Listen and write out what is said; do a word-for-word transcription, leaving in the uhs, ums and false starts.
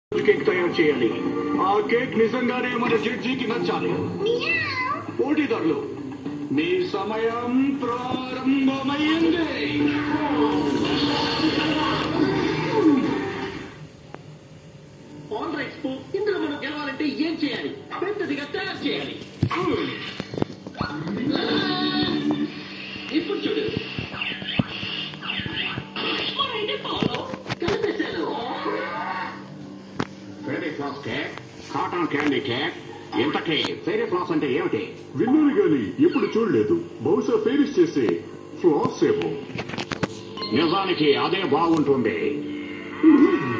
Cake తయారు చేయాలి. ఆ కేక్ నిజంగానే మన జడ్జికి నచ్చాలి. పోటీదారులు, మీ సమయం ప్రారంభమైంది. ఆన్ రైట్స్ ఇందులో మనం గెలవాలంటే ఏం చేయాలి? పెద్దదిగా తయారు చేయాలి. ఇప్పుడు చూడు, కలిపేశాను. Fairy floss cake, cotton candy cake. ఇంతకీ ఫెయిరీ ఫ్లాస్ అంటే ఏమిటి? విన్నాను గాని ఎప్పుడు చూడలేదు. బహుశా ఫెయిరీస్ చేసే ఫ్లాస్ ఏమో. నిజానికి అదే బాగుంటుంది.